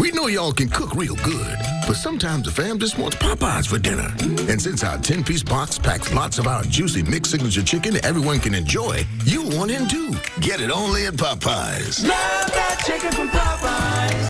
We know y'all can cook real good, but sometimes the fam just wants Popeyes for dinner. And since our 10-piece box packs lots of our juicy mixed signature chicken everyone can enjoy, you want in too. Get it only at Popeyes. Love that chicken from Popeyes.